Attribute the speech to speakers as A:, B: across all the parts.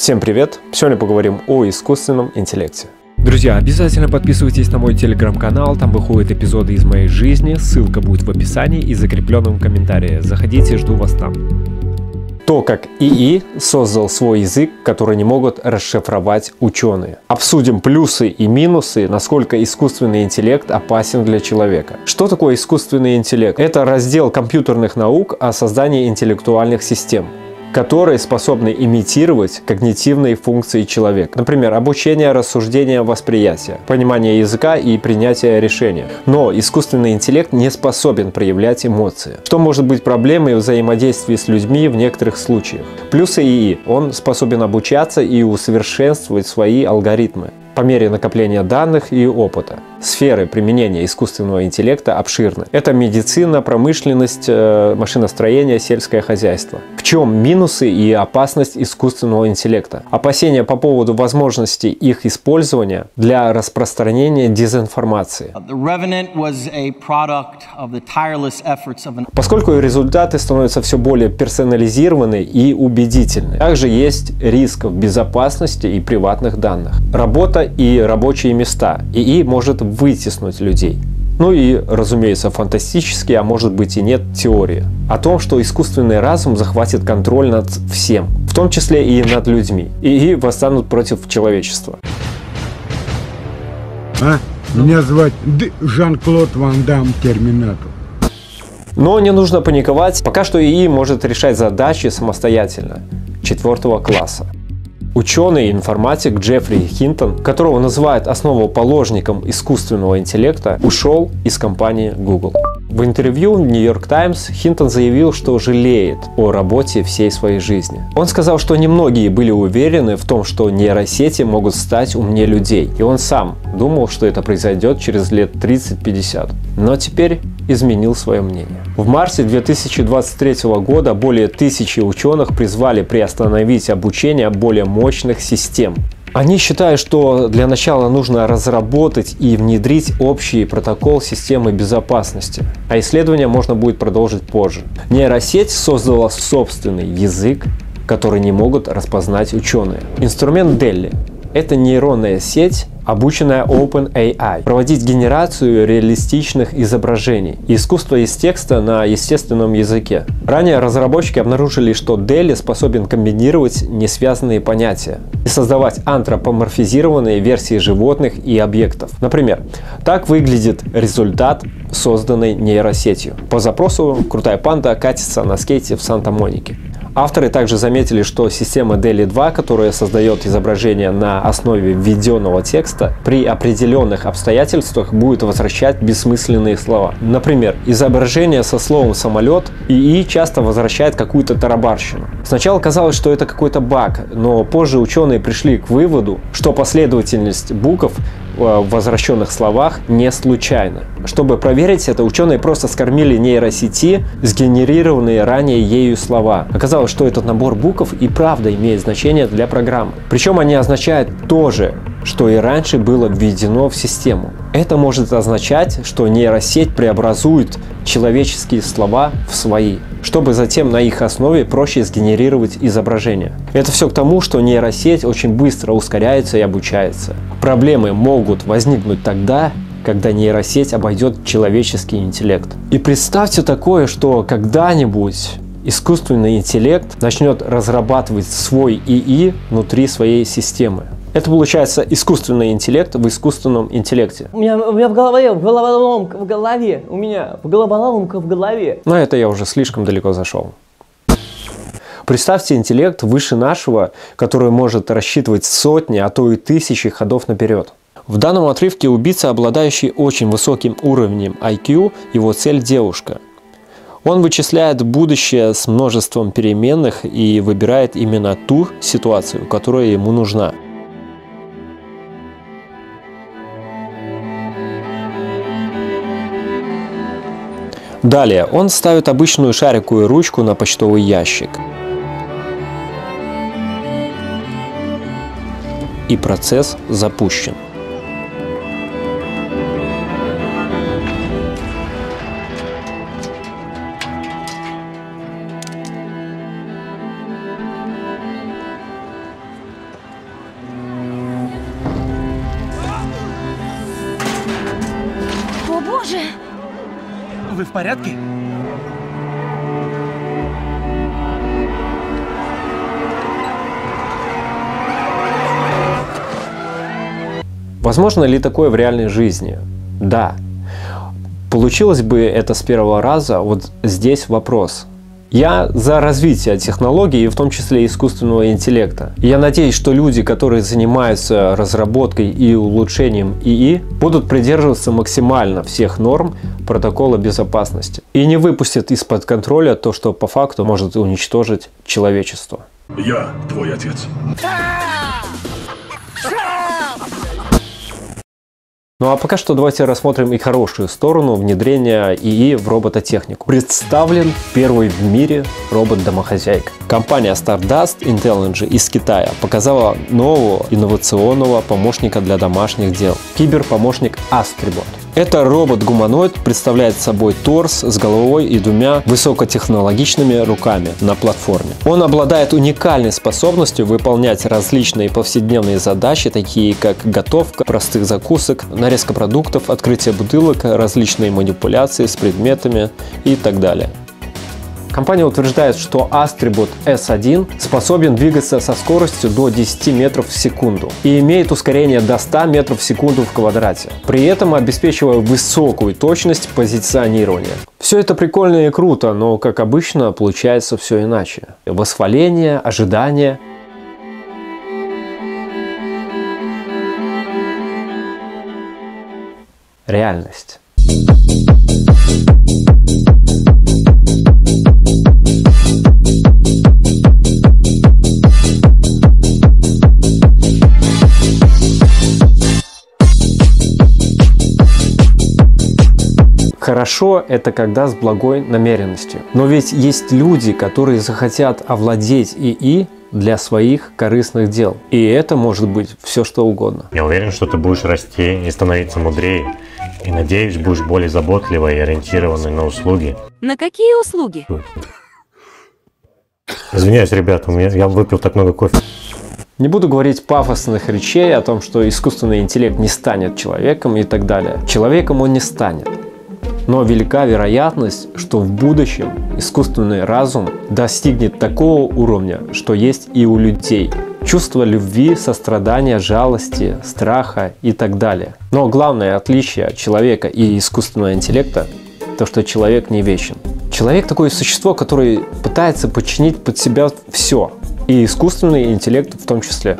A: Всем привет! Сегодня поговорим о искусственном интеллекте.
B: Друзья, обязательно подписывайтесь на мой телеграм-канал, там выходят эпизоды из моей жизни, ссылка будет в описании и закрепленном комментарии. Заходите, жду вас там.
A: То, как ИИ создал свой язык, который не могут расшифровать ученые. Обсудим плюсы и минусы, насколько искусственный интеллект опасен для человека. Что такое искусственный интеллект? Это раздел компьютерных наук о создании интеллектуальных систем, которые способны имитировать когнитивные функции человека. Например, обучение, рассуждение, восприятие, понимание языка и принятие решения. Но искусственный интеллект не способен проявлять эмоции, что может быть проблемой в взаимодействии с людьми в некоторых случаях. Плюсы ИИ. Он способен обучаться и усовершенствовать свои алгоритмы по мере накопления данных и опыта. Сферы применения искусственного интеллекта обширны. Это медицина, промышленность, машиностроение, сельское хозяйство. В чем минусы и опасность искусственного интеллекта? Опасения по поводу возможности их использования для распространения дезинформации. Поскольку результаты становятся все более персонализированы и убедительны. Также есть риск в безопасности и приватных данных. Работа и рабочие места. ИИ может вытеснить людей. Ну и, разумеется, фантастические, а может быть и нет, теории о том, что искусственный разум захватит контроль над всем, в том числе и над людьми, и восстанут против человечества.
C: Меня звать Жан-Клод Ван Дам, Терминатор.
A: Но не нужно паниковать, пока что ИИ может решать задачи самостоятельно, 4 класса. Ученый-информатик Джеффри Хинтон, которого называют основоположником искусственного интеллекта, ушел из компании Google. В интервью в New York Times Хинтон заявил, что жалеет о работе всей своей жизни. Он сказал, что немногие были уверены в том, что нейросети могут стать умнее людей. И он сам думал, что это произойдет через лет 30-50. Но теперь изменил свое мнение. В марте 2023 года более 1000 ученых призвали приостановить обучение более мощных систем. Они считают, что для начала нужно разработать и внедрить общий протокол системы безопасности, а исследования можно будет продолжить позже. Нейросеть создала собственный язык, который не могут распознать ученые. Инструмент DALL-E – это нейронная сеть, обученная OpenAI, проводить генерацию реалистичных изображений и искусство из текста на естественном языке. Ранее разработчики обнаружили, что DALL-E способен комбинировать несвязанные понятия и создавать антропоморфизированные версии животных и объектов. Например, так выглядит результат, созданный нейросетью. По запросу крутая панда катится на скейте в Санта-Монике. Авторы также заметили, что система DALL-E 2, которая создает изображение на основе введенного текста, при определенных обстоятельствах будет возвращать бессмысленные слова. Например, изображение со словом «самолет» ИИ часто возвращает какую-то тарабарщину. Сначала казалось, что это какой-то баг, но позже ученые пришли к выводу, что последовательность букв в возвращенных словах не случайна. Чтобы проверить это, ученые просто скормили нейросети сгенерированные ранее ею слова. Оказалось, что этот набор букв и правда имеет значение для программы. Причем они означают то же, что и раньше было введено в систему. Это может означать, что нейросеть преобразует человеческие слова в свои, чтобы затем на их основе проще сгенерировать изображение. Это все к тому, что нейросеть очень быстро ускоряется и обучается. Проблемы могут возникнуть тогда, когда нейросеть обойдет человеческий интеллект. И представьте такое, что когда-нибудь искусственный интеллект начнет разрабатывать свой ИИ внутри своей системы. Это получается искусственный интеллект в искусственном интеллекте.
D: У меня головоломка в голове.
A: Но это я уже слишком далеко зашел. Представьте интеллект выше нашего, который может рассчитывать сотни, а то и тысячи ходов наперед. В данном отрывке убийца, обладающий очень высоким уровнем IQ, его цель – девушка. Он вычисляет будущее с множеством переменных и выбирает именно ту ситуацию, которая ему нужна. Далее он ставит обычную шариковую ручку на почтовый ящик. И процесс запущен.
E: Вы в порядке?
A: Возможно ли такое в реальной жизни? Да. Получилось бы это с первого раза? Вот здесь вопрос. Я за развитие технологий, в том числе искусственного интеллекта. Я надеюсь, что люди, которые занимаются разработкой и улучшением ИИ, будут придерживаться максимально всех норм протокола безопасности и не выпустят из-под контроля то, что по факту может уничтожить человечество.
F: Я твой отец.
A: Ну а пока что давайте рассмотрим и хорошую сторону внедрения ИИ в робототехнику. Представлен первый в мире робот-домохозяйка. Компания Stardust Intelligence из Китая показала нового инновационного помощника для домашних дел. Киберпомощник Astribot. Это робот-гуманоид представляет собой торс с головой и двумя высокотехнологичными руками на платформе. Он обладает уникальной способностью выполнять различные повседневные задачи, такие как готовка простых закусок, нарезка продуктов, открытие бутылок, различные манипуляции с предметами и так далее. Компания утверждает, что Astribot S1 способен двигаться со скоростью до 10 метров в секунду и имеет ускорение до 100 метров в секунду в квадрате, при этом обеспечивая высокую точность позиционирования. Все это прикольно и круто, но, как обычно, получается все иначе. Восхваление, ожидание. Реальность. Хорошо это когда с благой намеренностью. Но ведь есть люди, которые захотят овладеть ИИ для своих корыстных дел. И это может быть все что угодно.
G: Я уверен, что ты будешь расти и становиться мудрее. И надеюсь, будешь более заботливой и ориентированной на услуги.
H: На какие услуги?
G: Извиняюсь, ребята, я выпил так много кофе.
A: Не буду говорить пафосных речей о том, что искусственный интеллект не станет человеком и так далее. Человеком он не станет. Но велика вероятность, что в будущем искусственный разум достигнет такого уровня, что есть и у людей. Чувство любви, сострадания, жалости, страха и так далее. Но главное отличие человека и искусственного интеллекта – то, что человек не вечен. Человек такое существо, которое пытается подчинить под себя все. И искусственный интеллект в том числе.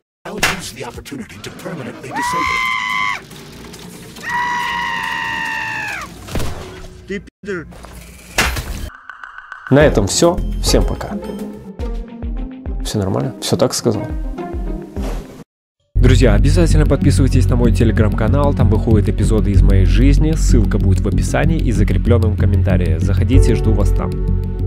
A: На этом все. Всем пока. Все нормально? Все так сказал?
B: Друзья, обязательно подписывайтесь на мой телеграм-канал, там выходят эпизоды из моей жизни, ссылка будет в описании и закрепленном комментарии. Заходите, жду вас там.